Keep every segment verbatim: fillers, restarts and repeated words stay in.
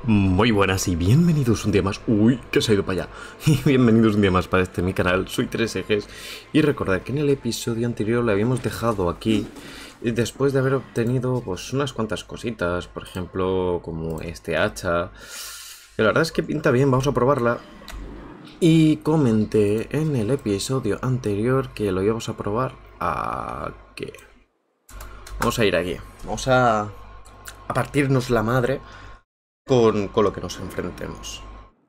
Muy buenas y bienvenidos un día más. Uy, que se ha ido para allá. Y bienvenidos un día más para este mi canal. Soy Tres Ejes. Y recordad que en el episodio anterior le habíamos dejado aquí. Y después de haber obtenido pues unas cuantas cositas. Por ejemplo, como este hacha. Que la verdad es que pinta bien, vamos a probarla. Y comenté en el episodio anterior que lo íbamos a probar aquí. Vamos a ir aquí. Vamos a, a partirnos la madre. Con, con lo que nos enfrentemos.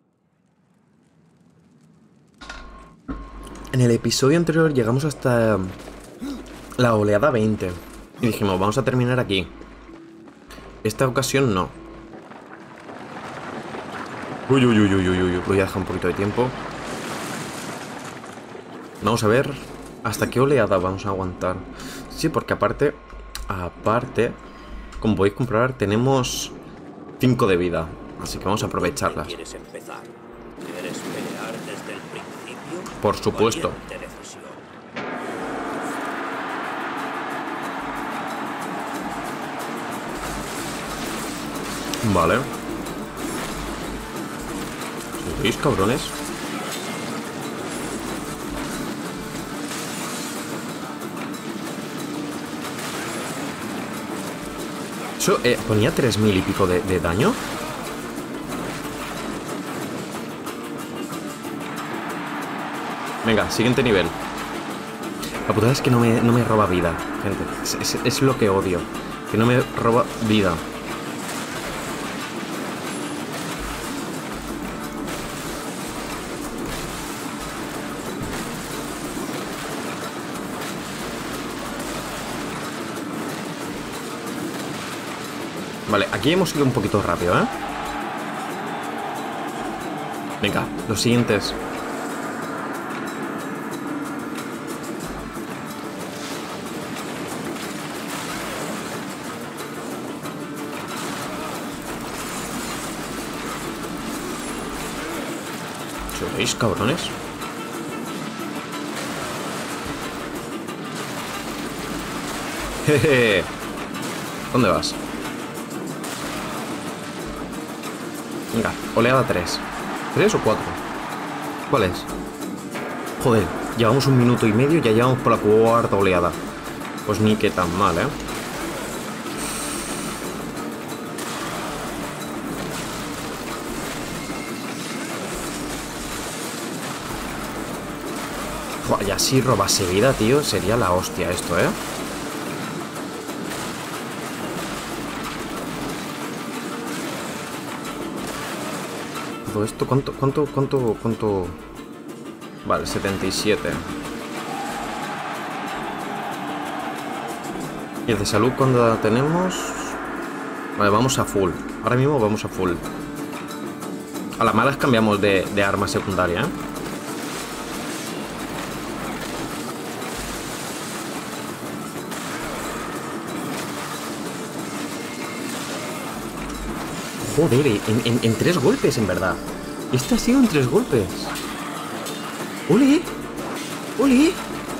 En el episodio anterior llegamos hasta la oleada veinte. Y dijimos, vamos a terminar aquí. Esta ocasión no. Uy, uy, uy, uy, uy, uy. Voy a dejar un poquito de tiempo. Vamos a ver hasta qué oleada vamos a aguantar. Sí, porque aparte, aparte, como podéis comprobar, tenemos cinco de vida, así que vamos a aprovecharlas. ¿Quieres empezar? ¿Quieres pelear desde el principio? Por supuesto. Vale. ¿Sois cabrones? Eso, eh, ponía tres mil y pico de, de daño. Venga, siguiente nivel. La putada es que no me, no me roba vida, gente. Es, es, es lo que odio. Que no me roba vida. Vale, aquí hemos ido un poquito rápido, ¿eh? Venga, los siguientes. ¿Sois cabrones? Jeje. ¿Dónde vas? Venga, oleada tres. ¿tres o cuatro? ¿Cuál es? Joder, llevamos un minuto y medio y ya llevamos por la cuarta oleada. Pues ni que tan mal, ¿eh? Joder, ya si robase vida, tío, sería la hostia esto, ¿eh? Todo esto, ¿cuánto, cuánto, cuánto, cuánto? Vale, setenta y siete. Y el de salud, ¿cuándo la tenemos? Vale, vamos a full. Ahora mismo vamos a full. A las malas cambiamos de, de arma secundaria, ¿eh? Joder, en, en, en tres golpes, en verdad. Este ha sido en tres golpes. ¡Ole! ¡Ole!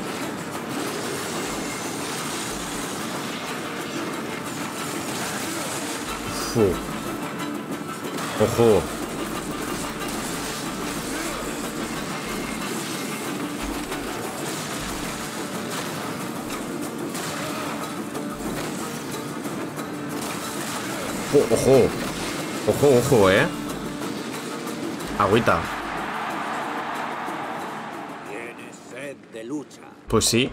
Uf. ¡Ojo! ¡Ojo! ¡Ojo! Ojo, ojo, eh. Agüita. ¿Tienes sed de lucha? Pues sí.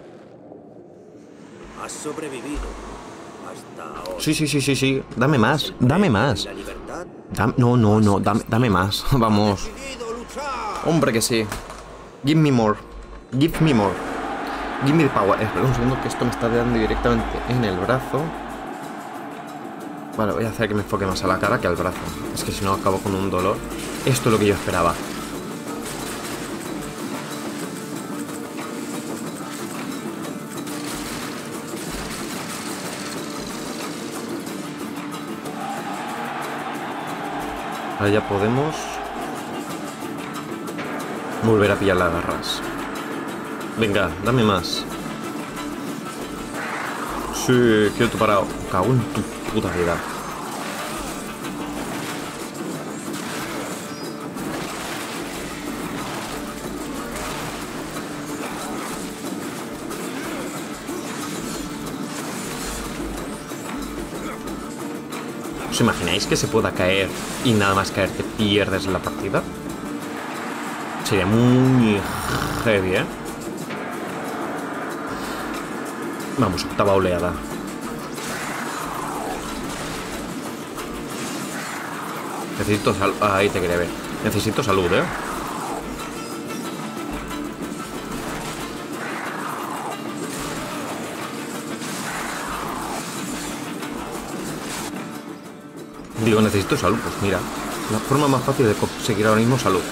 Has sobrevivido hasta ahora. Sí, sí, sí, sí, sí. Dame más, dame más. ¿La libertad? Dame, no, no, no, dame, dame más. Vamos. ¡Decidido luchar! Hombre que sí. Give me more. Give me more. Give me the power. Espera un segundo que esto me está dando directamente en el brazo. Vale, voy a hacer que me enfoque más a la cara que al brazo. Es que si no acabo con un dolor. Esto es lo que yo esperaba. Ahora ya podemos volver a pillar las garras. Venga, dame más. Sí, quieto parado. Cago en tu puta vida. ¿Os imagináis que se pueda caer y nada más caer te pierdes la partida? Sería muy heavy, ¿eh? Vamos, octava oleada. Necesito salud. Ahí te quería ver. Necesito salud, ¿eh? Digo, necesito salud. Pues mira, la forma más fácil de conseguir ahora mismo salud.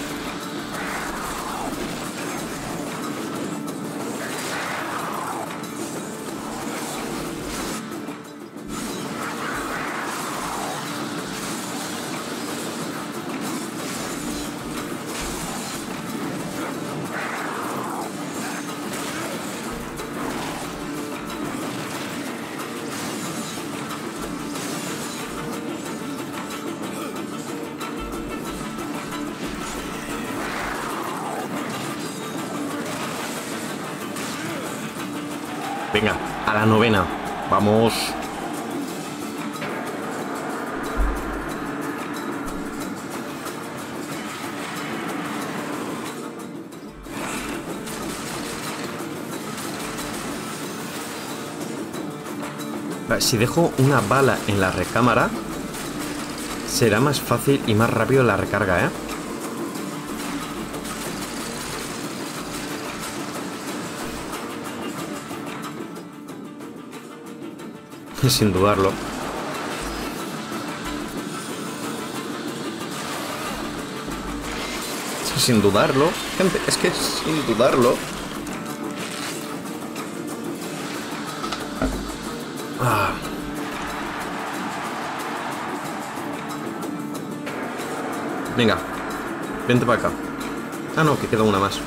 Venga, a la novena. Vamos. Vale, si dejo una bala en la recámara, será más fácil y más rápido la recarga, ¿eh? Sin dudarlo. Sin dudarlo. Gente, es que sin dudarlo. Ah. Venga. Vente para acá. Ah, no, que queda una más.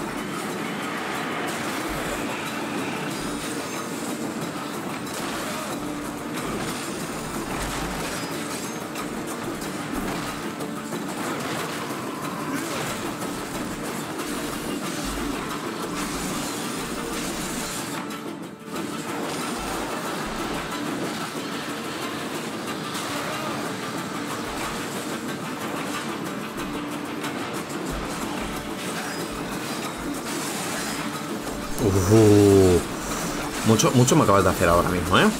Uh, mucho, mucho me acabas de hacer ahora mismo, ¿eh?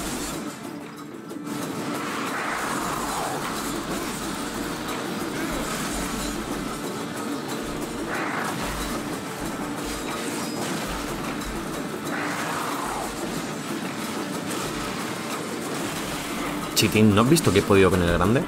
Chitín, ¿no has visto que he podido con el grande?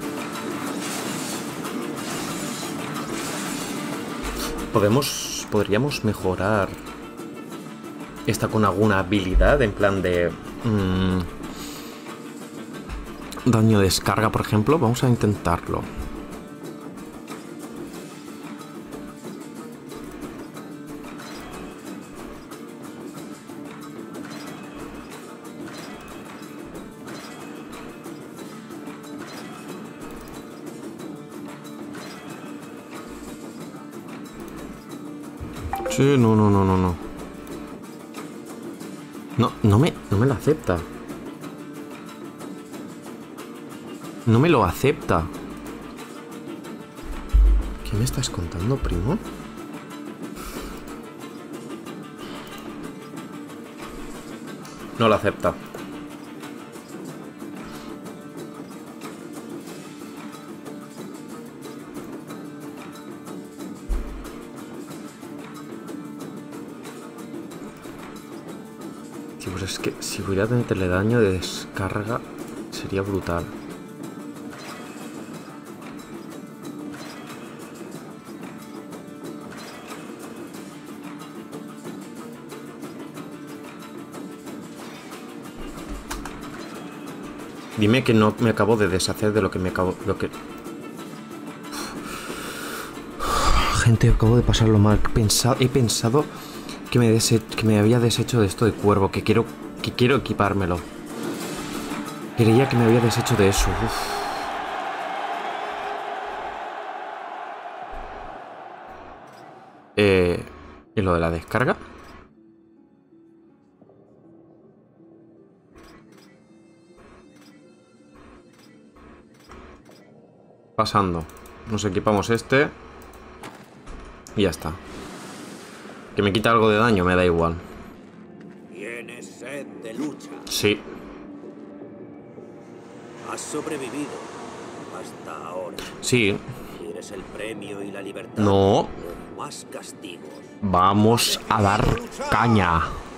Podemos, podríamos mejorar esta con alguna habilidad, en plan de mmm, daño de descarga, por ejemplo. Vamos a intentarlo. Sí, no, no, no, no, no. No, no me, no me lo acepta. No me lo acepta. ¿Qué me estás contando, primo? No lo acepta. Pues es que si pudiera meterle daño de descarga sería brutal. Dime que no me acabo de deshacer de lo que me acabo... Lo que... Gente, acabo de pasarlo mal. Pensado, he pensado... Que me, que me había deshecho de esto de cuervo. Que quiero, que quiero equipármelo. Creía que me había deshecho de eso. Uf. Eh, ¿Y lo de la descarga? Pasando. Nos equipamos este. Y ya está. Que me quita algo de daño, me da igual. ¿Tienes sed de lucha? Sí. Has sobrevivido hasta ahora. Sí. ¿Quieres el premio y la libertad? No. O más castigos. Vamos a dar caña.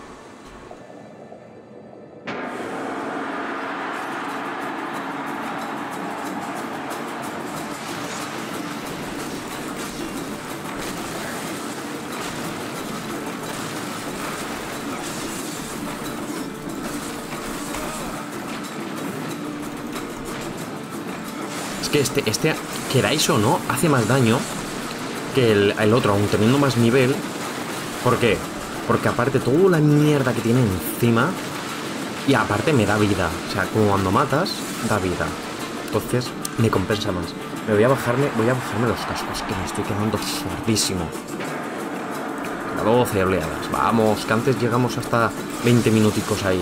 Es que este, este, queráis o no, hace más daño que el, el otro, aun teniendo más nivel. ¿Por qué? Porque aparte toda la mierda que tiene encima. Y aparte me da vida. O sea, como cuando matas, da vida. Entonces, me compensa más. Me voy a bajarme, voy a bajarme los cascos, que me estoy quedando sordísimo. A doce oleadas. Vamos, que antes llegamos hasta veinte minuticos ahí.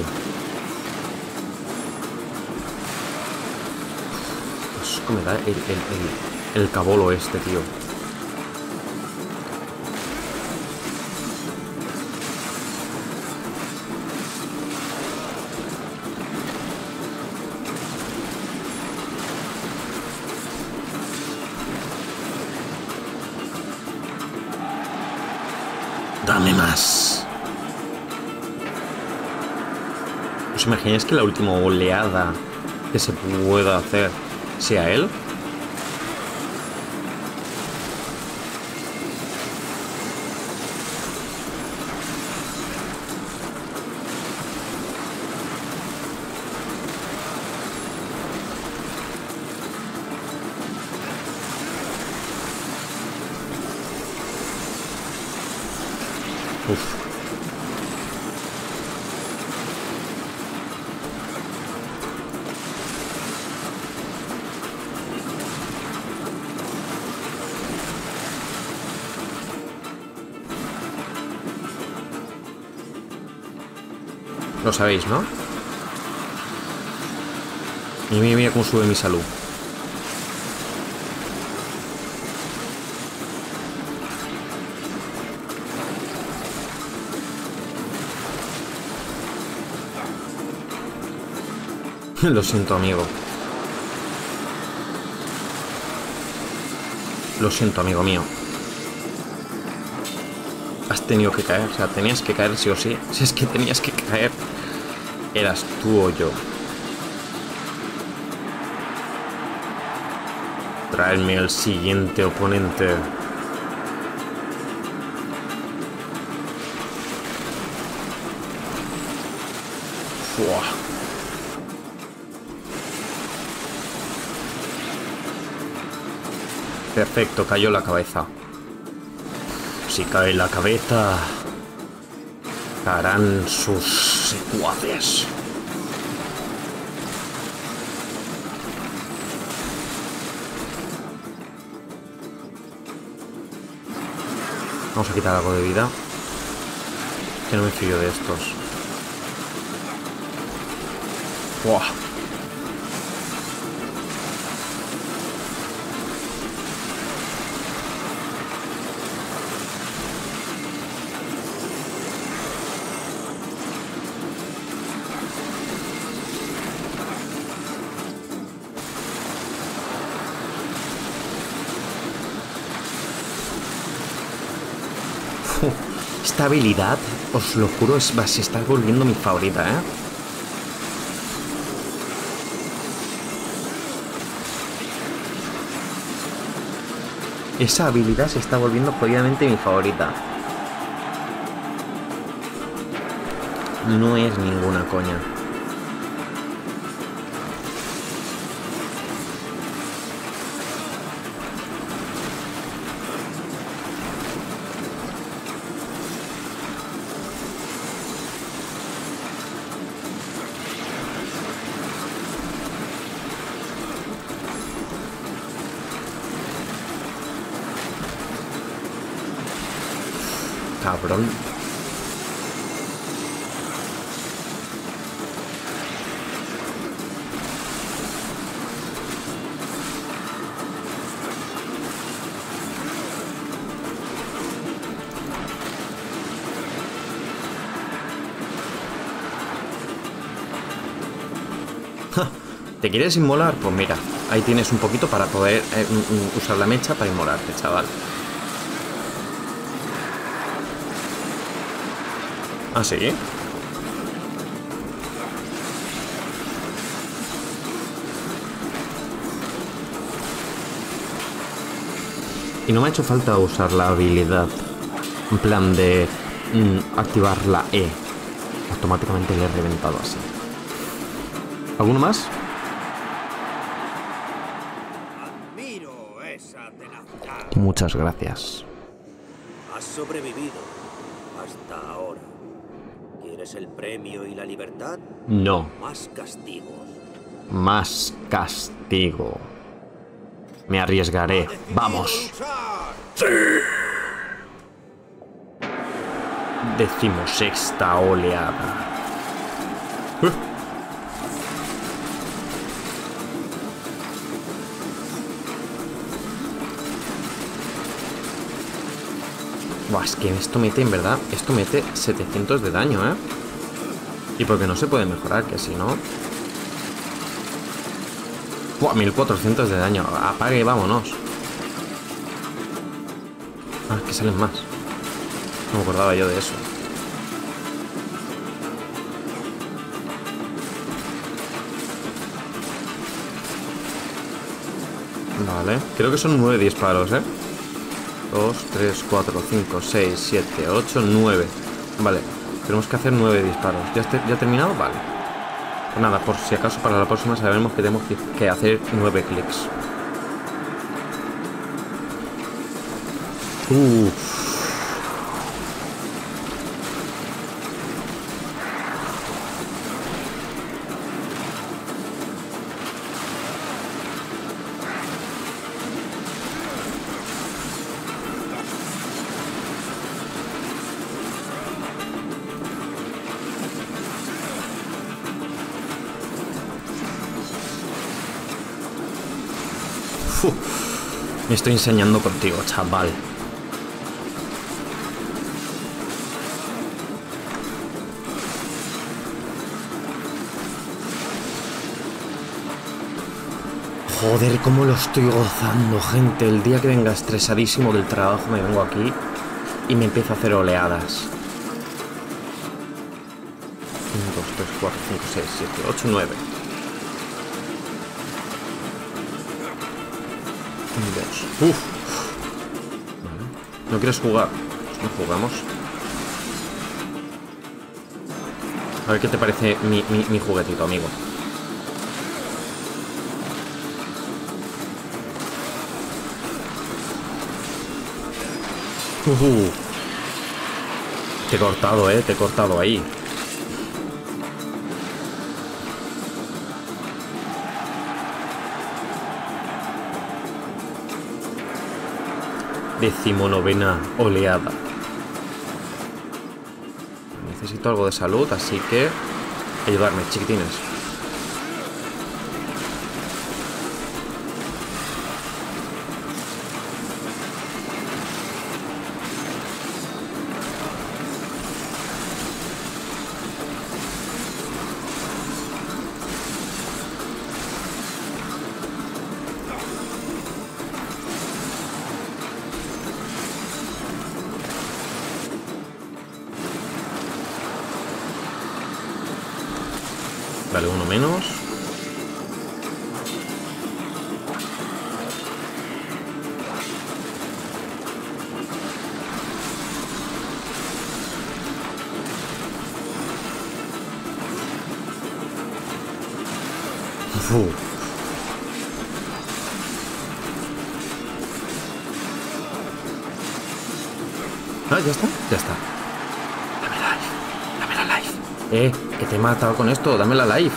Es que me da el, el, el, el cabolo este, tío. Dame más. ¿Os imagináis que la última oleada que se pueda hacer sea él? Uf. Lo sabéis, ¿no? Y mira, mira cómo sube mi salud. Lo siento, amigo. Lo siento, amigo mío. Has tenido que caer, o sea, tenías que caer sí o sí. Si es que tenías que caer. Eras tú o yo. Traedme al siguiente oponente. Fuah. Perfecto, cayó la cabeza. Si cae la cabeza, caerán sus secuaces. Vamos a quitar algo de vida. Que no me fío de estos. ¡Buah! Esta habilidad, os lo juro, es, se está volviendo mi favorita, ¿eh? Esa habilidad se está volviendo jodidamente mi favorita. No es ninguna coña. Cabrón. ¿Te quieres inmolar? Pues mira, ahí tienes un poquito para poder eh, usar la mecha para inmolarte, chaval. ¿Ah, sí? Y no me ha hecho falta usar la habilidad. En plan de mm, activar la E. Automáticamente le he reventado así. ¿Alguno más? Admiro esa tenacidad. Muchas gracias. Has sobrevivido hasta ahora. ¿Quieres el premio y la libertad? No. Más castigos. Más castigo. Me arriesgaré. ¡Vamos! ¡Sí! Decimosexta oleada. Uh. Buah, es que esto mete, en verdad, esto mete setecientos de daño, ¿eh? Y porque no se puede mejorar, que si no... Buah, mil cuatrocientos de daño. Apague y vámonos. Ah, que salen más. No me acordaba yo de eso. Vale, creo que son nueve disparos, ¿eh? dos, tres, cuatro, cinco, seis, siete, ocho, nueve. Vale, tenemos que hacer nueve disparos. ¿Ya, este, ¿Ya he terminado? Vale. Pues nada, por si acaso para la próxima sabemos que tenemos que, que hacer nueve clics. Uff. Uf, me estoy enseñando contigo, chaval. Joder, cómo lo estoy gozando, gente. El día que venga estresadísimo del trabajo me vengo aquí y me empiezo a hacer oleadas. uno, dos, tres, cuatro, cinco, seis, siete, ocho, nueve. Dos. Uf. Vale. ¿No quieres jugar? Pues no jugamos. A ver qué te parece mi, mi, mi juguetito, amigo. Uh. Te he cortado, eh. Te he cortado ahí. Decimonovena oleada. Necesito algo de salud, así que ayudarme, chiquitines. Vale, uno menos. Uf. Ah, ya está, ya está. Dame la life, dame la life. Eh, que te he matado con esto, dame la life.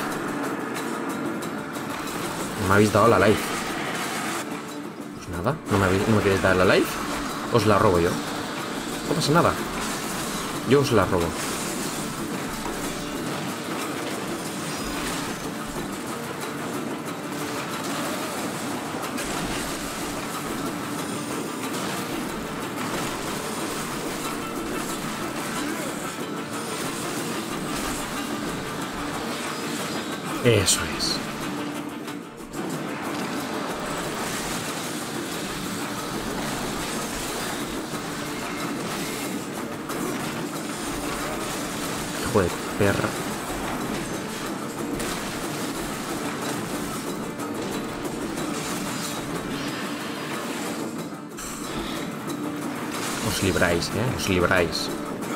No me habéis dado la life. Pues nada, no me, habéis, no me queréis dar la life. Os la robo yo. No pasa nada. Yo os la robo. Eso es. hijo de perra. Os libráis, ¿eh? Os libráis.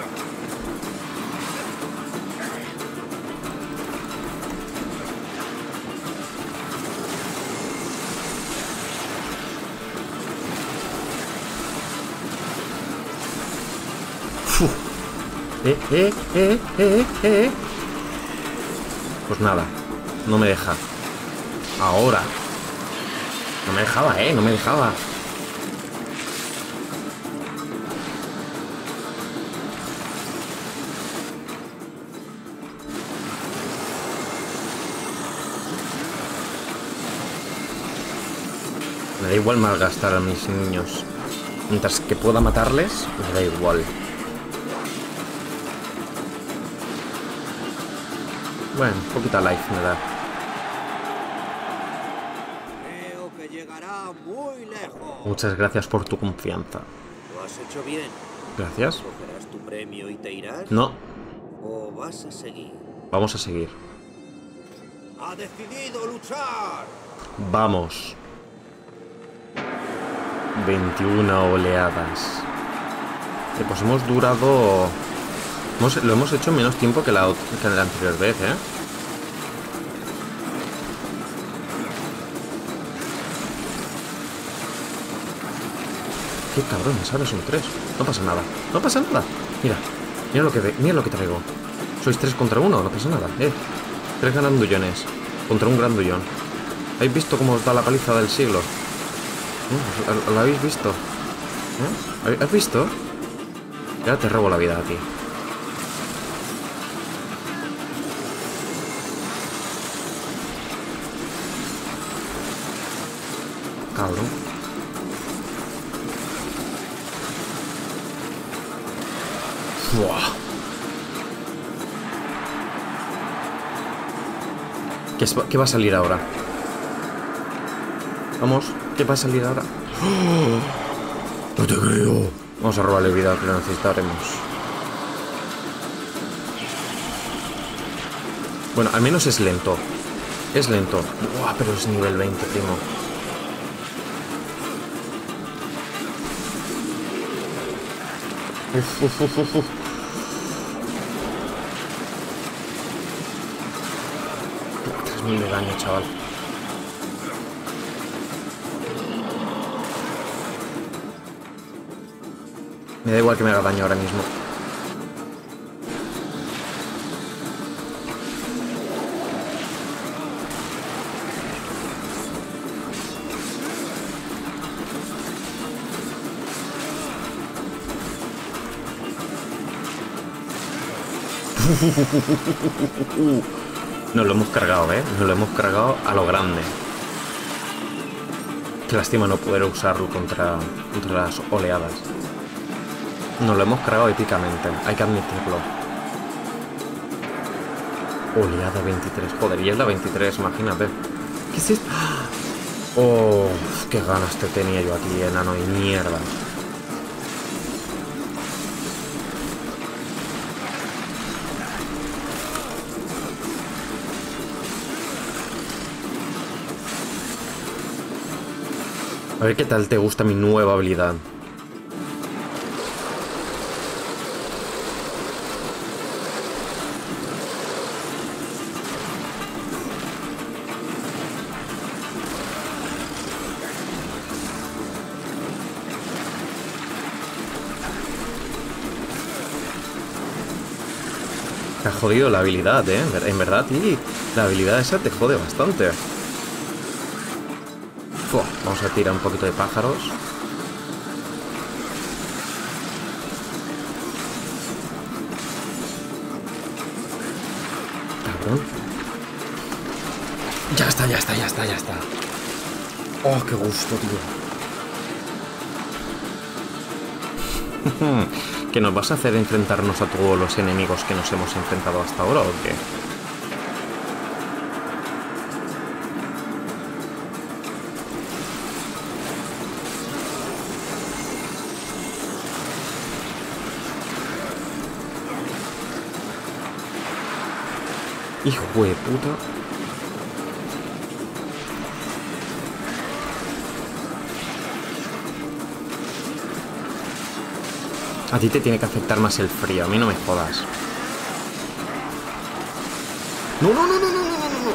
Eh, eh, eh, eh, eh. Pues nada, no me deja. Ahora. No me dejaba, eh, no me dejaba. Me da igual malgastar a mis niños. Mientras que pueda matarles, me da igual. Bueno, poquita life me da. Creo que llegará muy lejos. Muchas gracias por tu confianza. Lo has hecho bien. Gracias. ¿Cogerás tu premio y te irás? No, ¿O vas a seguir? vamos a seguir. ¡Ha decidido luchar! Vamos. veintiuna oleadas. Eh, pues hemos durado... Hemos, lo hemos hecho en menos tiempo que la, que la anterior vez, ¿eh? Qué cabrones, ahora son tres. No pasa nada, no pasa nada. Mira, mira lo que, ve, mira lo que traigo. Sois tres contra uno, no pasa nada, eh. Tres grandullones contra un grandullón. ¿Habéis visto cómo os da la paliza del siglo? ¿Eh? ¿Lo, lo habéis visto? ¿Eh? ¿Has visto? Ya te robo la vida a ti. Cabrón. Buah. ¿Qué, es, ¿Qué va a salir ahora? Vamos, ¿qué va a salir ahora? ¡Oh! No te creo. Vamos a robarle vida, que lo necesitaremos. Bueno, al menos es lento. Es lento. Buah, pero es nivel veinte, primo. Uf, uf, uf, uf, uf. tres mil de daño, chaval. Me da igual que me haga daño ahora mismo. Nos lo hemos cargado, ¿eh? Nos lo hemos cargado a lo grande. Qué lástima no poder usarlo contra, contra las oleadas. Nos lo hemos cargado épicamente, hay que admitirlo. Oleada veintitrés, joder, y es la veintitrés, imagínate. ¿Qué es esto? Oh, qué ganas te tenía yo aquí, enano y mierda. A ver qué tal te gusta mi nueva habilidad. Te ha jodido la habilidad, ¿eh? En verdad, y la habilidad esa te jode bastante. Fua, vamos a tirar un poquito de pájaros. Cabrón. Ya está, ya está, ya está, ya está. Oh, qué gusto, tío. ¿Que nos vas a hacer enfrentarnos a todos los enemigos que nos hemos enfrentado hasta ahora o qué? Hijo de puta. A ti te tiene que afectar más el frío, a mí no me jodas. No, no, no, no, no, no, no, no.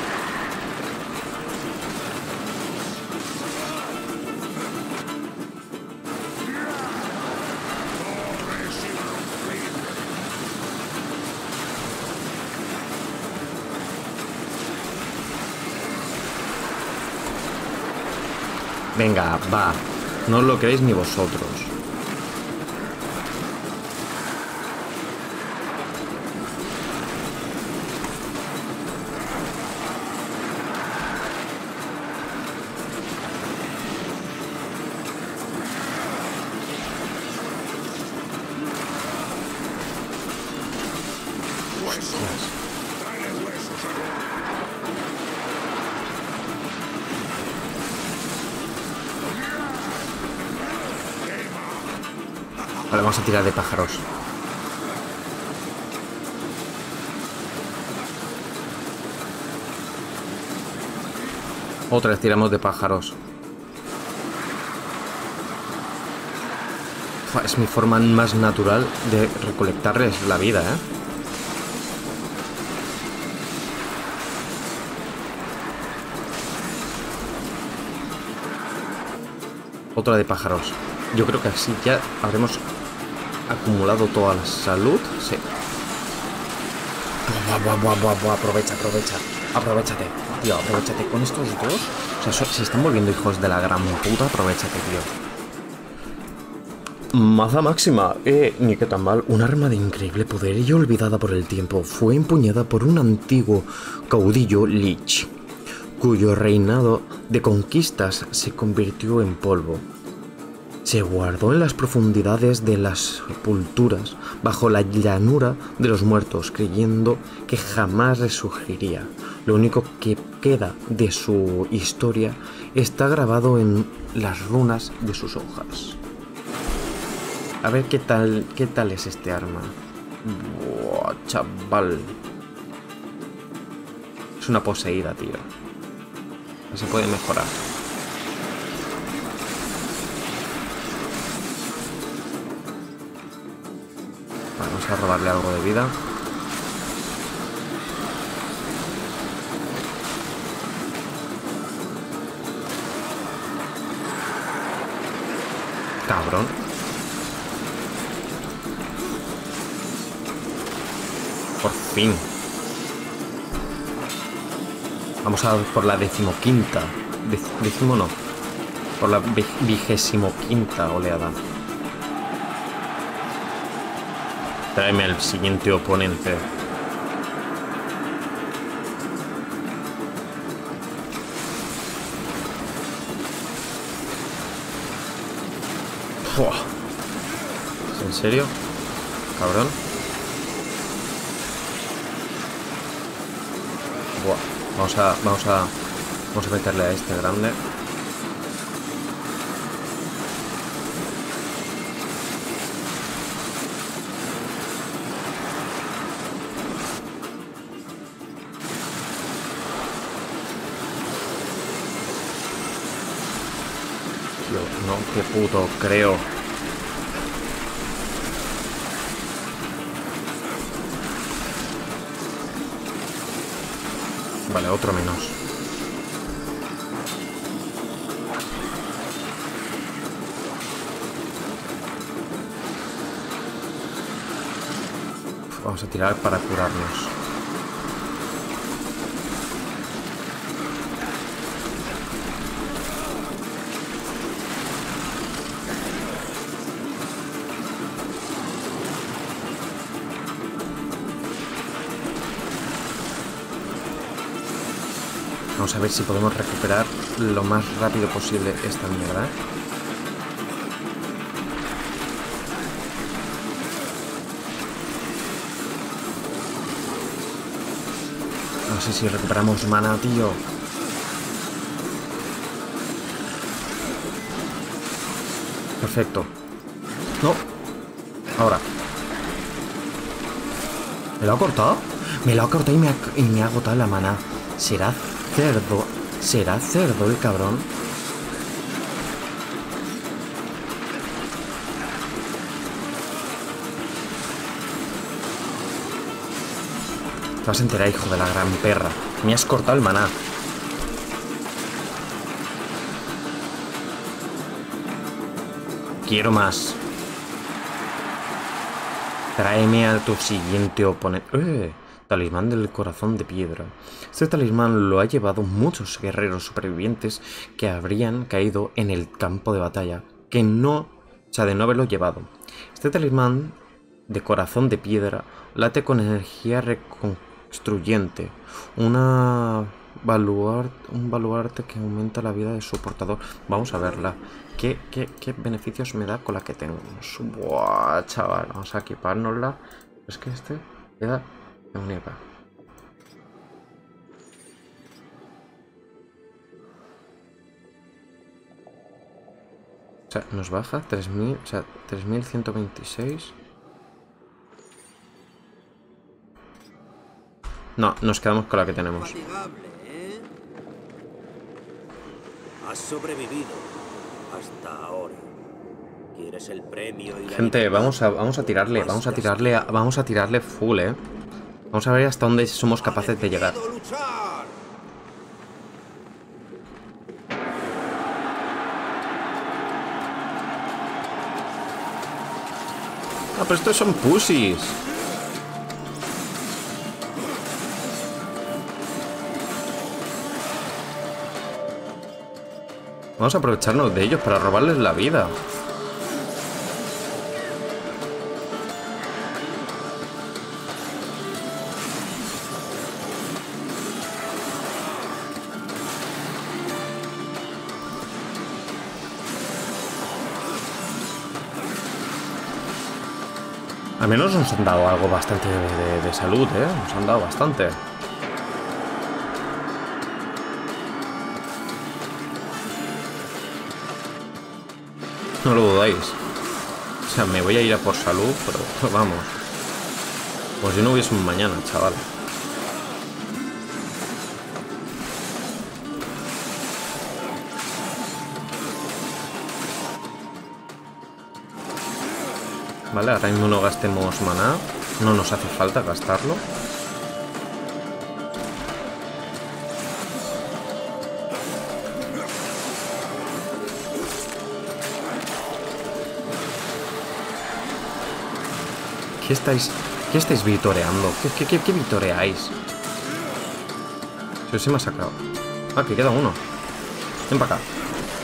Venga, va. No os lo creéis ni vosotros. Vale, vamos a tirar de pájaros. Otra vez tiramos de pájaros. Uf, es mi forma más natural de recolectarles la vida, ¿eh? Otra de pájaros. Yo creo que así ya habremos acumulado toda la salud. Sí. Buah, buah, buah, buah, buah. Aprovecha, aprovecha. Aprovechate, tío, aprovechate. Con estos dos, o sea, so, se están volviendo hijos de la gran puta. Aprovechate, tío. Maza máxima. Eh, ni que tan mal. Un arma de increíble poder y olvidada por el tiempo. Fue empuñada por un antiguo caudillo Lich, cuyo reinado de conquistas se convirtió en polvo. Se guardó en las profundidades de las sepulturas, bajo la llanura de los muertos, creyendo que jamás resurgiría. Lo único que queda de su historia está grabado en las runas de sus hojas. A ver qué tal, qué tal es este arma. Buah, chaval. Es una poseída, tío. No se puede mejorar. Vamos a robarle algo de vida. Cabrón. Por fin. Vamos a por la decimoquinta. Dec décimo no. Por la vigésimo quinta oleada. Tráeme al siguiente oponente. Buah. ¿En serio? Cabrón. Buah. Vamos a. Vamos a. Vamos a meterle a este grande. No, qué puto, creo. Vale, otro menos. Vamos a tirar para curarnos. Vamos a ver si podemos recuperar lo más rápido posible esta mierda. No sé si recuperamos mana, tío. Perfecto. No. Ahora. ¿Me lo ha cortado? Me lo ha cortado y me ha, y me ha agotado la maná. ¿Será cerdo? ¿Será cerdo el cabrón? Te vas a enterar, hijo de la gran perra. Me has cortado el maná. Quiero más. Tráeme a tu siguiente oponente. ¡Eh! Talismán del corazón de piedra. Este talismán lo ha llevado muchos guerreros supervivientes que habrían caído en el campo de batalla. Que no... O sea, de no haberlo llevado. Este talismán de corazón de piedra late con energía reconstruyente. Una... Baluarte, un baluarte que aumenta la vida de su portador. Vamos a verla. ¿Qué, qué, qué beneficios me da con la que tenemos? Buah, chaval. Vamos a equipárnosla. Es que este queda única. O sea, nos baja tres mil, o sea, tres mil ciento veintiséis. No, nos quedamos con la que tenemos. Has sobrevivido hasta ahora. ¿Quieres el premio y la Gente, libertad? vamos a, vamos a tirarle, vamos a tirarle, a- vamos a tirarle full, eh. Vamos a ver hasta dónde somos capaces de llegar. Luchar. Ah, pero estos son pussies. Vamos a aprovecharnos de ellos para robarles la vida. Al menos nos han dado algo bastante de, de, de salud, ¿eh? Nos han dado bastante. No lo dudáis. O sea, me voy a ir a por salud, pero pues vamos. Pues yo no hubiese un mañana, chaval. Vale, ahora mismo no gastemos maná. No nos hace falta gastarlo. ¿Qué estáis, qué estáis vitoreando? ¿Qué, qué, qué, qué vitoreáis? Se me ha sacado. Ah, que queda uno. Ven para acá.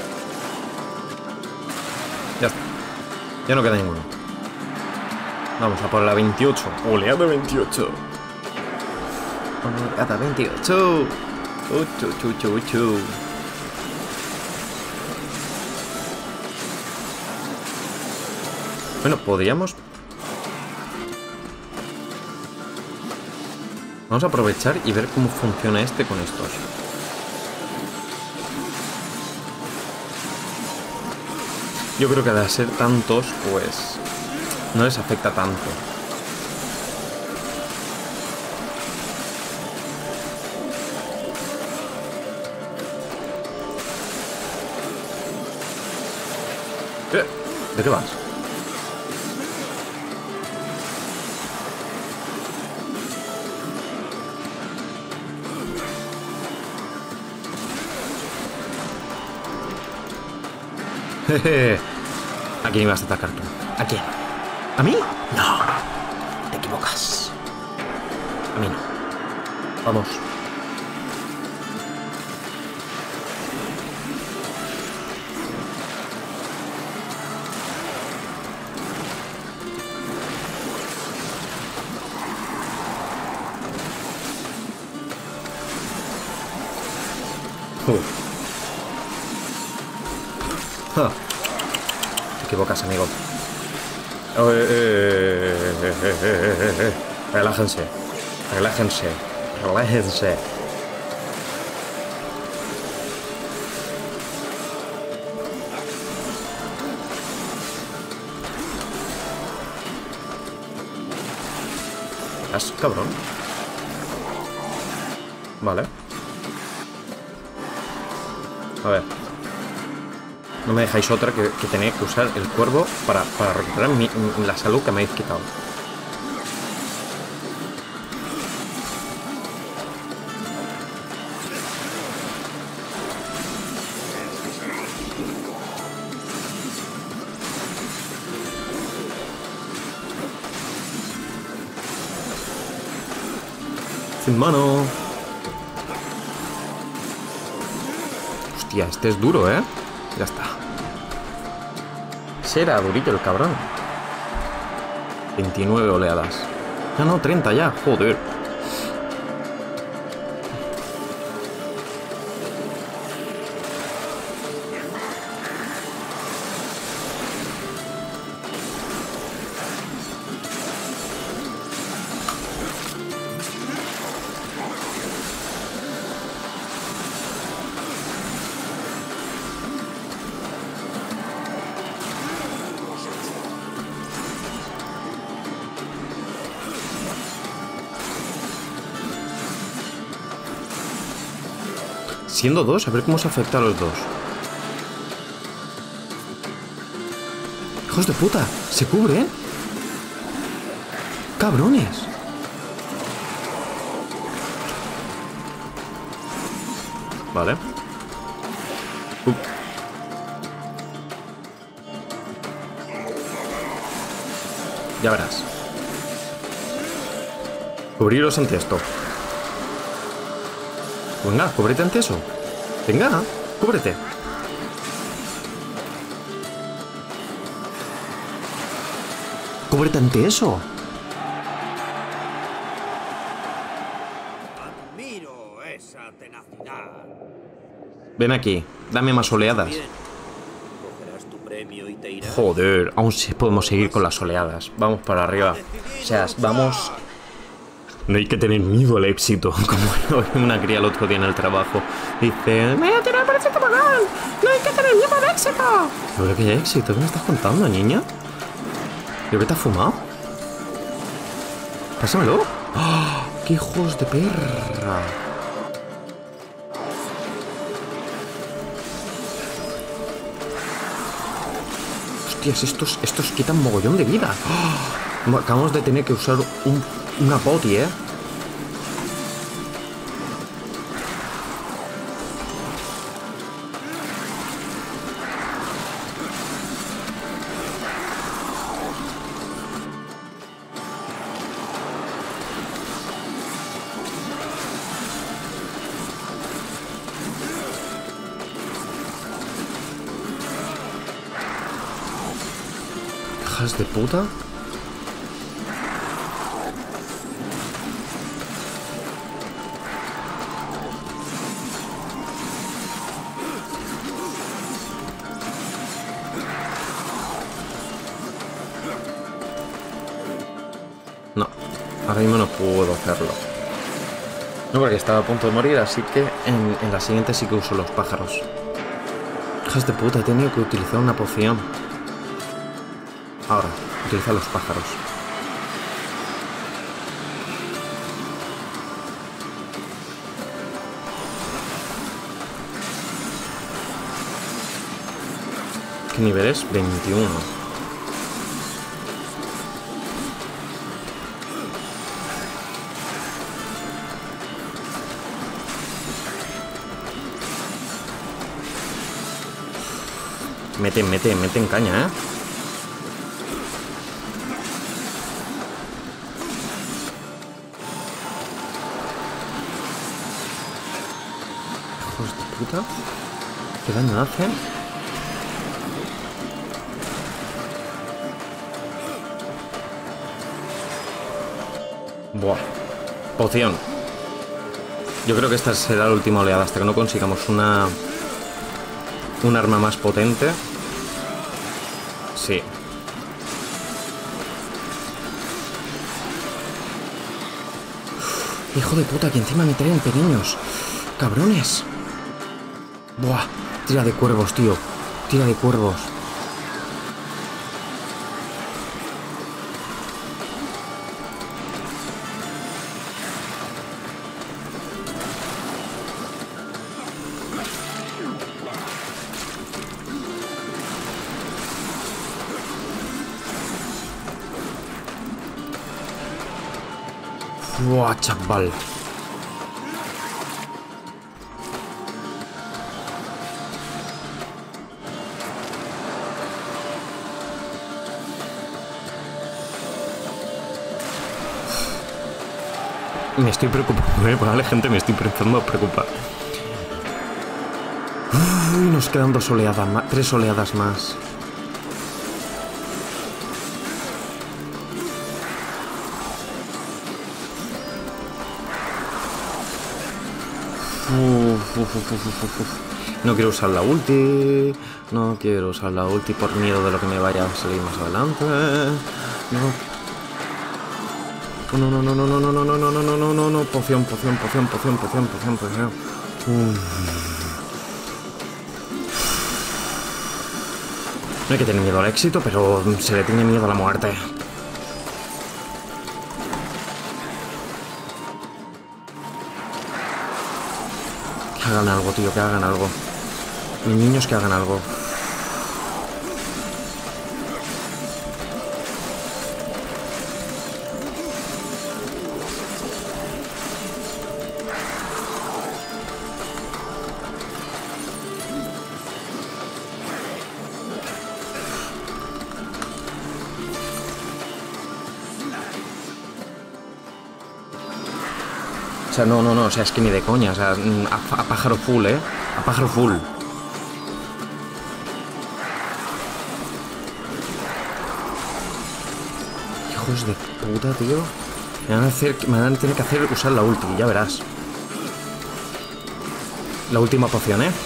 Ya está. Ya no queda ninguno. Vamos a por la veintiocho. Oleada veintiocho. Oleada veintiocho. Uchu, chu, chu, chu. Bueno, podríamos... Vamos a aprovechar y ver cómo funciona este con estos. Yo creo que al ser tantos, pues... no les afecta tanto. ¿Eh? ¿De qué vas? Jeje. ¿A quién ibas a atacar tú? ¿A quién? ¿A mí? No, te equivocas. A mí no. Vamos. Uh. Ah. Te equivocas, amigo. Eh, eh, eh, eh, eh, eh, eh. Relájense. Relájense. Relájense. ¿Estás cabrón? Vale. A ver. No me dejáis otra que, que tener que usar el cuervo para, para recuperar mi, la salud que me habéis quitado. Sin mano. Hostia, este es duro, ¿eh? Ya está. Será durito el cabrón. veintinueve oleadas. Ah, no, treinta ya. Joder. Siendo dos, a ver cómo se afecta a los dos. ¡Hijos de puta! ¡Se cubre, eh! ¡Cabrones! Vale. Uh. Ya verás. Cubriros ante esto. Venga, cúbrete ante eso. Venga, cúbrete. Cúbrete ante eso. Admiro esa tenacidad. Ven aquí, dame más oleadas. Bien. Cogerás tu premio y te irás. Joder, aún sí podemos seguir con las oleadas. Vamos para arriba. O sea, vamos... No hay que tener miedo al éxito. Como una cría el otro día en el trabajo. Dice, me voy a tirar por ese tobogán. No hay que tener miedo al éxito. ¿Pero qué éxito? ¿Qué me estás contando, niña? ¿Pero qué te has fumado? Pásamelo. ¡Oh, qué hijos de perra! Hostias, estos, estos quitan mogollón de vida. ¡Oh! Acabamos de tener que usar un... Una poti, ¿eh? Hijas de puta. No, ahora mismo no puedo hacerlo. No, porque estaba a punto de morir, así que en, en la siguiente sí que uso los pájaros. Hijas de puta, he tenido que utilizar una poción. Ahora, utiliza los pájaros. ¿Qué nivel es? veintiuno. Mete, mete, mete en caña, ¿eh? Hijos de puta. ¿Qué daño hacen? Buah. Poción. Yo creo que esta será la última oleada hasta que no consigamos una... Un arma más potente. Sí. Hijo de puta, que encima me traen pequeños. Cabrones. Buah. Tira de cuervos, tío. Tira de cuervos. Buah, chaval. Me estoy preocupando, ¿eh? Vale, gente, me estoy empezando a preocupar. Uy, nos quedan dos oleadas más, tres oleadas más. Uf, uf, uf, uf, uf, uf. No quiero usar la ulti. No quiero usar la ulti por miedo de lo que me vaya a salir más adelante. No. No, no, no, no, no, no, no, no, no, no, no, no, no, no, poción, poción, poción, poción, poción, poción, poción. Uf. No hay que tener miedo al éxito, pero se le tiene miedo a la muerte. Que hagan algo, tío, que hagan algo. Mis niños que hagan algo. O sea, no, no, no, o sea, es que ni de coña, o sea, a, a pájaro full, ¿eh? A pájaro full. Hijos de puta, tío. Me van a hacer, me van a tener que hacer usar la ulti, ya verás. La última poción, ¿eh?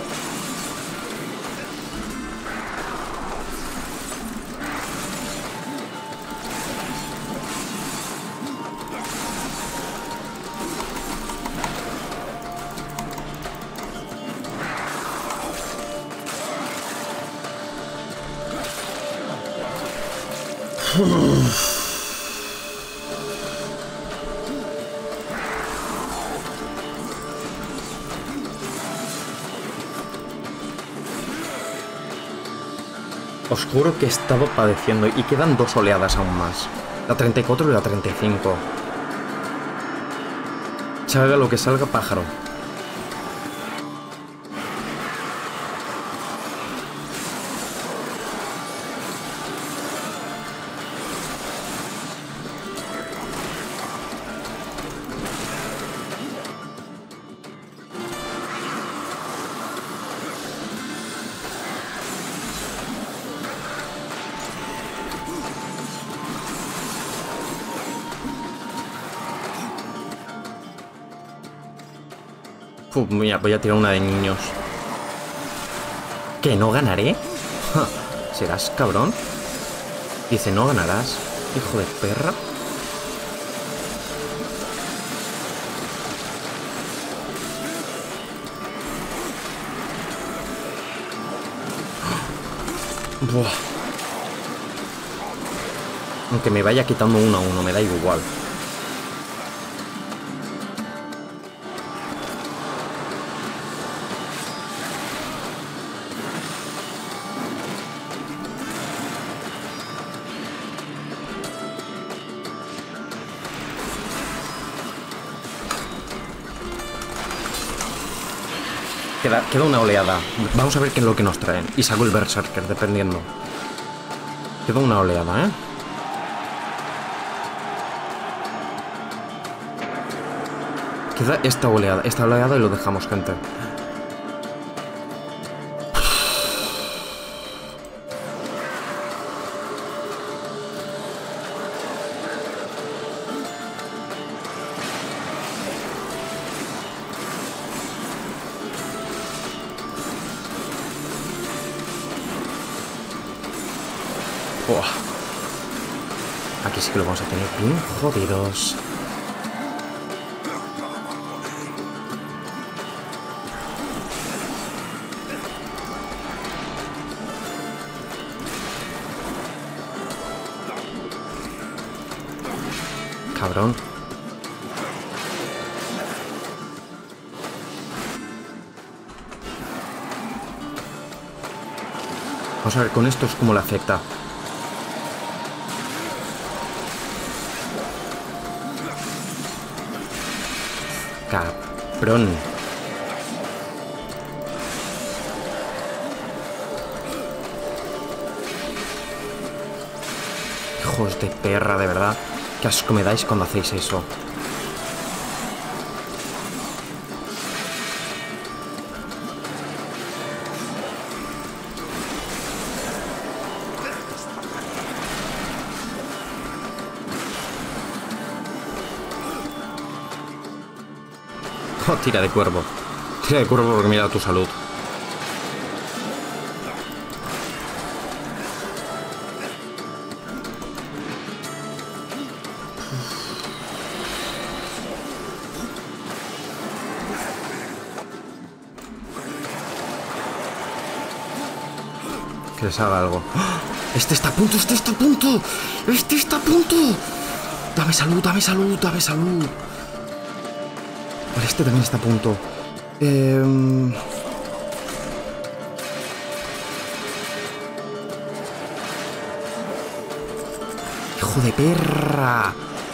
Os juro que he estado padeciendo y quedan dos oleadas aún más. La treinta y cuatro y la treinta y cinco. Salga lo que salga, pájaro. Uf, mira, voy a tirar una de niños. ¿Que no ganaré? Ja, ¿serás cabrón? Dice, no ganarás, hijo de perra. Buah. Aunque me vaya quitando uno a uno, me da igual. Queda, queda una oleada. Vamos a ver qué es lo que nos traen. Y saco el Berserker, dependiendo. Queda una oleada, ¿eh? Queda esta oleada. Esta oleada y lo dejamos, gente. Oh. Aquí sí que lo vamos a tener bien jodidos. Cabrón. Vamos a ver con estos cómo le afecta. Cabrón. Hijos de perra, de verdad. Qué asco me dais cuando hacéis eso. Oh, tira de cuervo. Tira de cuervo porque mira tu salud. Que les haga algo. Este está a punto, este está a punto. Este está a punto. Dame salud, dame salud, dame salud. Vale, este también está a punto. Eh... Hijo de perra.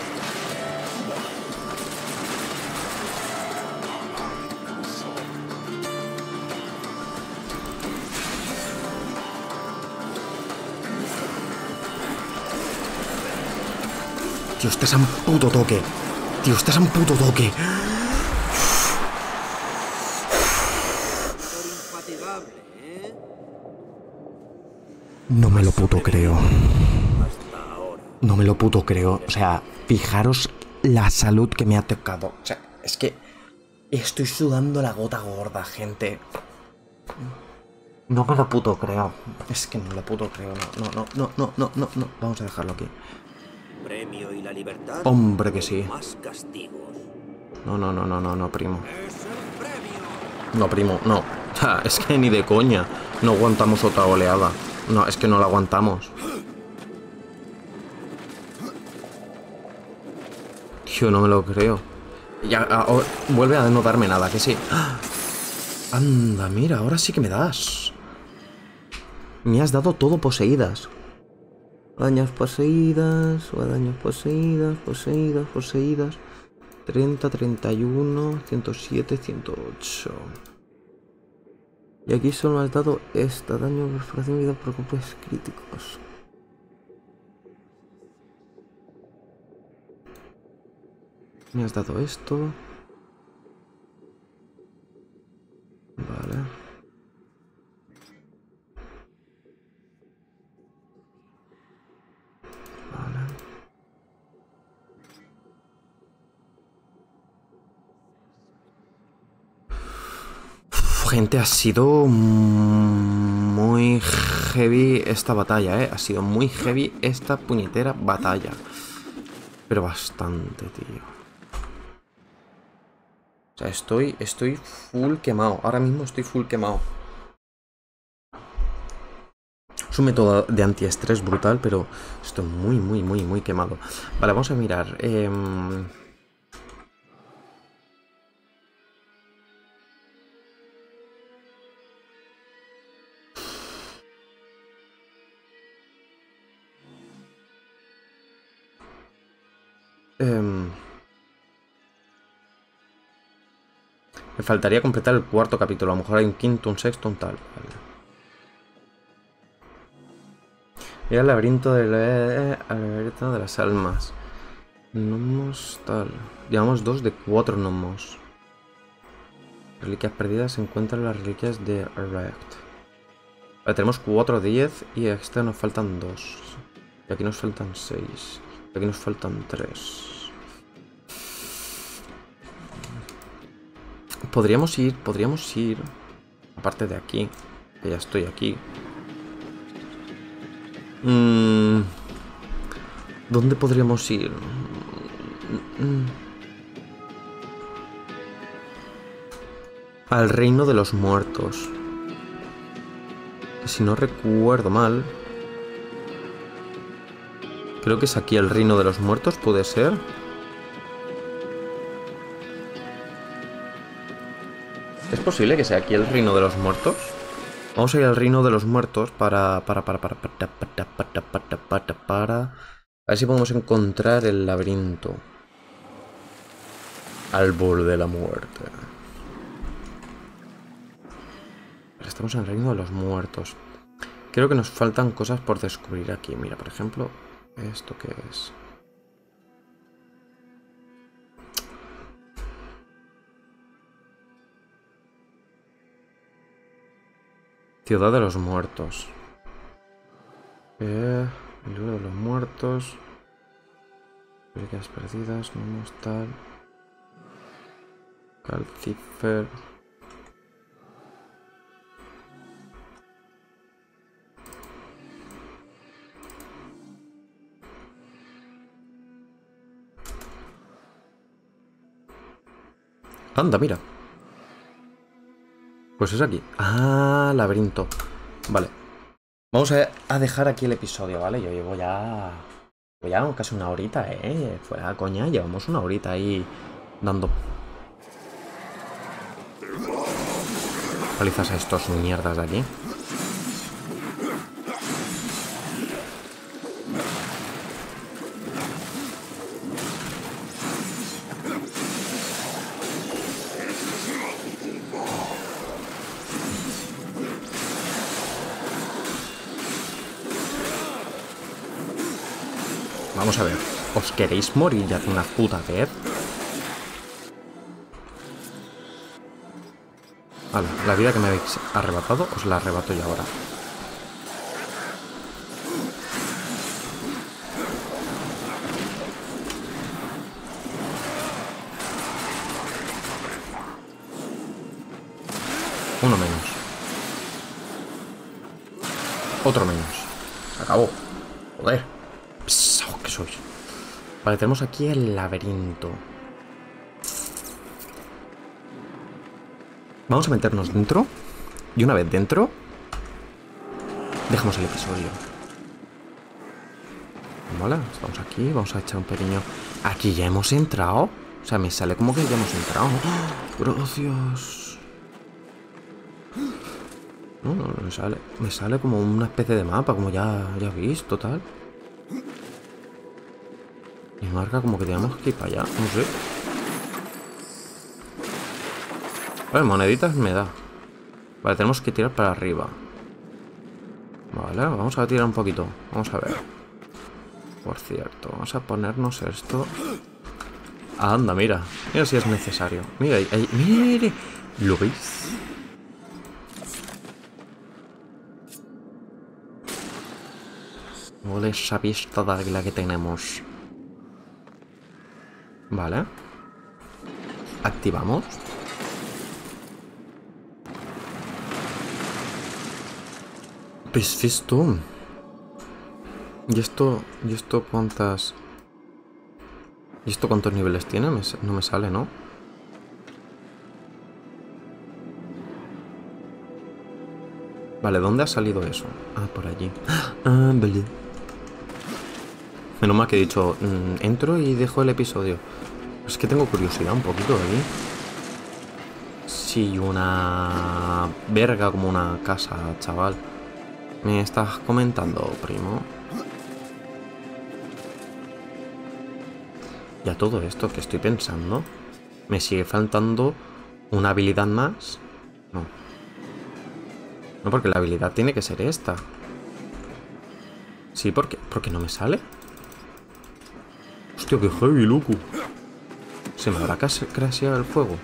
Tío, estás a un puto toque. Tío, estás a un puto toque. No me lo puto creo. No me lo puto creo. O sea, fijaros la salud que me ha tocado. O sea, es que estoy sudando la gota gorda, gente. No me lo puto creo. Es que no me lo puto creo. No, no, no, no, no, no, no. Vamos a dejarlo aquí. Premio y la libertad. Hombre que sí. Más castigos. No, no, no, no, no, no, primo. No, primo, no. Ja, es que ni de coña. No aguantamos otra oleada. No, es que no la aguantamos. Tío, no me lo creo. Ya, ah, oh, vuelve a no darme nada, que sí. ¡Ah! Anda, mira, ahora sí que me das. Me has dado todo poseídas. Daños poseídas, o daños poseídas, poseídas, poseídas. treinta, treinta y uno, ciento siete, ciento ocho. Y aquí solo me has dado esta. Daño, perforación, vida por golpes críticos. Me has dado esto. Vale. Vale. Uf, gente, ha sido muy heavy esta batalla, ¿eh? Ha sido muy heavy esta puñetera batalla. Pero bastante, tío. O sea, estoy, estoy full quemado. Ahora mismo estoy full quemado. Es un método de antiestrés brutal, pero estoy muy, muy, muy, muy quemado. Vale, vamos a mirar. Eh... Eh... Me faltaría completar el cuarto capítulo. A lo mejor hay un quinto, un sexto, un tal. Vale. Ir al laberinto de, la... al laberinto de las almas. Gnomos tal. Llevamos dos de cuatro gnomos. Reliquias perdidas. Se encuentran las reliquias de Erect. Vale, tenemos cuatro de diez y a esta nos faltan dos. Y aquí nos faltan seis. Y aquí nos faltan tres. Podríamos ir, podríamos ir. Aparte de aquí. Que ya estoy aquí. Mm, ¿Dónde podríamos ir? Mm, al reino de los muertos. Si no recuerdo mal, creo que es aquí el reino de los muertos, ¿puede ser? ¿Es posible que sea aquí el reino de los muertos? Vamos a ir al reino de los muertos para... Para, para, para, para, para, para, para, para, para... A ver si podemos encontrar el laberinto. Al borde de la muerte. Estamos en el reino de los muertos. Creo que nos faltan cosas por descubrir aquí. Mira, por ejemplo, ¿esto qué es? Ciudad de los muertos. Eh, el libro de los muertos. Reliquias perdidas, no tal. Calcifer. Anda, mira. Pues es aquí. Ah, laberinto. Vale. Vamos a, a dejar aquí el episodio, ¿vale? Yo llevo ya... Ya casi una horita, ¿eh? Fuera coña, llevamos una horita ahí dando palizas a estos mierdas de aquí. Vamos a ver, ¿os queréis morir ya de una puta vez? Vale, la vida que me habéis arrebatado, os la arrebato yo ahora. Uno menos. Otro menos. Se acabó. Joder. Pesado que sois. Vale, tenemos aquí el laberinto. Vamos a meternos dentro. Y una vez dentro, dejamos el episodio. Vale, estamos aquí. Vamos a echar un pequeño... Aquí ya hemos entrado. O sea, me sale como que ya hemos entrado. ¡Oh! Gracias. No, no, me sale, me sale como una especie de mapa, como ya, ya he visto, tal. Y marca como que tenemos que ir para allá, no sé. Vale, moneditas me da. Vale, tenemos que tirar para arriba. Vale, vamos a tirar un poquito. Vamos a ver. Por cierto, vamos a ponernos esto. Anda, mira. Mira si es necesario. Mira, ahí, ahí, mire. ¿Lo veis? Ole esa vista de águila que tenemos. Vale. Activamos. ¿Ves esto? ¿Y esto? ¿Y esto cuántas? ¿Y esto cuántos niveles tiene? Me, no me sale, ¿no? Vale, ¿dónde ha salido eso? Ah, por allí. Ah, vale. Menos mal que he dicho, mmm, entro y dejo el episodio. Es que tengo curiosidad un poquito de aquí. Sí, una verga como una casa, chaval. ¿Me estás comentando, primo? Y a todo esto que estoy pensando, ¿me sigue faltando una habilidad más? No. No, porque la habilidad tiene que ser esta. Sí, porque, porque no me sale. Hostia, qué heavy, loco. ¿Se me habrá crasheado el fuego?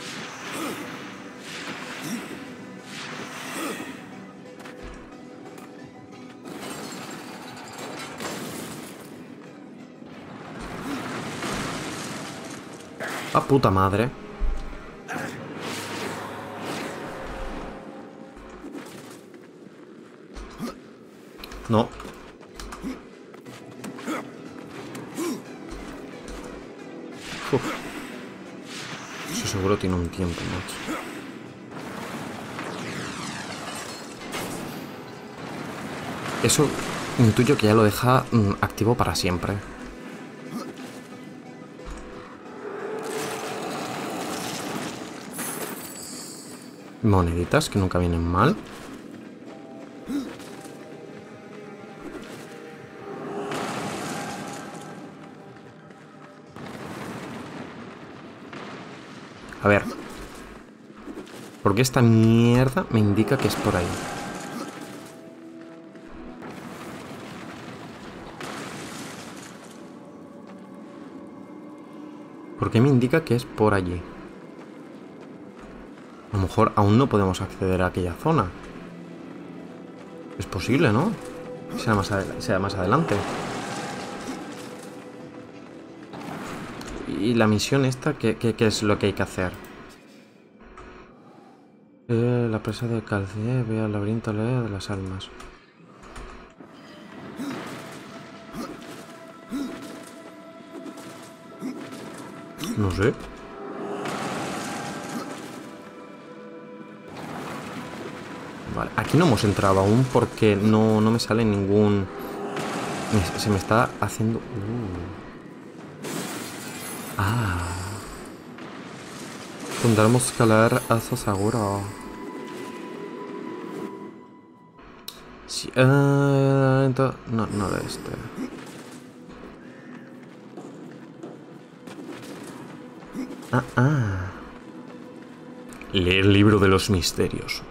¡Ah, puta madre! No. Uf. Eso seguro tiene un tiempo, macho. Eso intuyo que ya lo deja mm, activo para siempre. Moneditas que nunca vienen mal. A ver. Porque esta mierda me indica que es por ahí. ¿Por qué me indica que es por allí? A lo mejor aún no podemos acceder a aquella zona. Es posible, ¿no? Será más, ad- será más adelante. Y la misión esta, ¿qué, qué, qué es lo que hay que hacer? Eh, la presa de Calcié, ve al laberinto de las almas. No sé. Vale, aquí no hemos entrado aún porque no, no me sale ningún... me- se me está haciendo... Uh. Ah. Tendremos que escalar eso seguro. Sí, eh, ento- no, no de este. Ah, ah. Leer el libro de los misterios.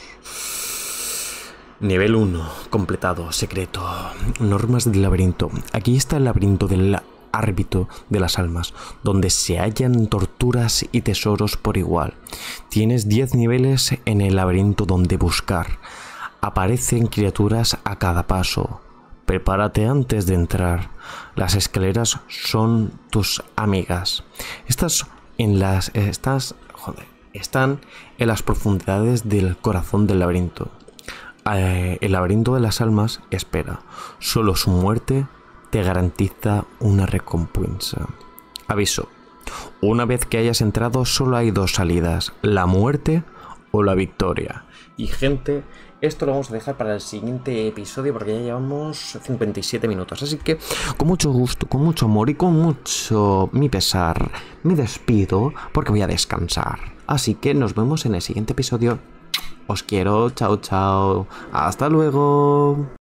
Nivel uno, completado, secreto. Normas del laberinto. Aquí está el laberinto del árbitro de las almas, donde se hallan torturas y tesoros por igual. Tienes diez niveles en el laberinto donde buscar. Aparecen criaturas a cada paso. Prepárate antes de entrar. Las escaleras son tus amigas. Estas en las estas, joder, están en las profundidades del corazón del laberinto. Eh, el laberinto de las almas espera. Solo su muerte te garantiza una recompensa. Aviso. Una vez que hayas entrado, solo hay dos salidas: la muerte o la victoria. Y gente, esto lo vamos a dejar para el siguiente episodio porque ya llevamos cincuenta y siete minutos. Así que, con mucho gusto, con mucho amor y con mucho mi pesar, me despido porque voy a descansar. Así que nos vemos en el siguiente episodio. Os quiero, chao, chao. Hasta luego.